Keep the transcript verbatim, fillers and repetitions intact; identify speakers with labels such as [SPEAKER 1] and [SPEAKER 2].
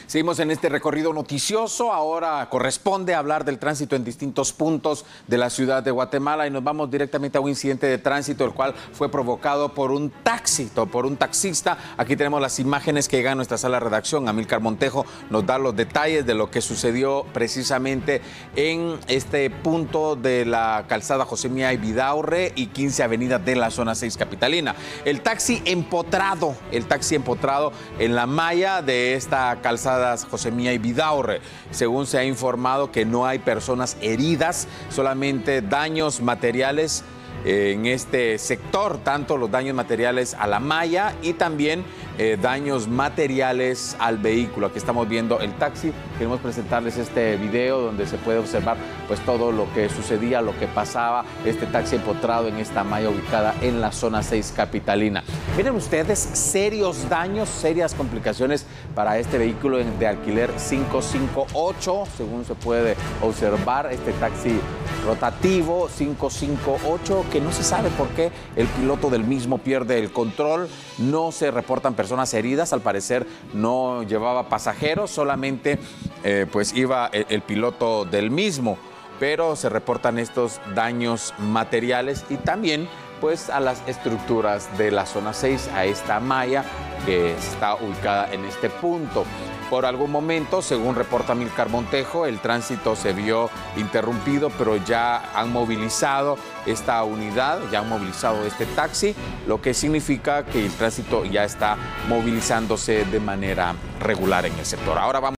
[SPEAKER 1] Seguimos en este recorrido noticioso. Ahora corresponde hablar del tránsito en distintos puntos de la ciudad de Guatemala y nos vamos directamente a un incidente de tránsito, el cual fue provocado por un taxi, por un taxista. Aquí tenemos las imágenes que llegan a nuestra sala de redacción. Amílcar Montejo nos da los detalles de lo que sucedió precisamente en este punto de la calzada José Mía y Vidaurre y quince Avenida de la zona seis capitalina. El taxi empotrado, el taxi empotrado en la malla de esta calzada José Mía y Vidaurre. Según se ha informado que no hay personas heridas, solamente daños materiales en este sector, tanto los daños materiales a la malla y también eh, daños materiales al vehículo. Aquí estamos viendo el taxi. Queremos presentarles este video donde se puede observar pues todo lo que sucedía, lo que pasaba, este taxi empotrado en esta malla ubicada en la zona seis capitalina. Miren ustedes, serios daños, serias complicaciones para este vehículo de alquiler cinco cinco ocho, según se puede observar, este taxi rotativo cinco cinco ocho, que no se sabe por qué el piloto del mismo pierde el control. No se reportan personas heridas, al parecer no llevaba pasajeros, solamente eh, pues iba el, el piloto del mismo, pero se reportan estos daños materiales y también pues a las estructuras de la zona seis, a esta malla que está ubicada en este punto. Por algún momento, según reporta Amílcar Montejo, el tránsito se vio interrumpido, pero ya han movilizado esta unidad, ya han movilizado este taxi, lo que significa que el tránsito ya está movilizándose de manera regular en el sector. Ahora vamos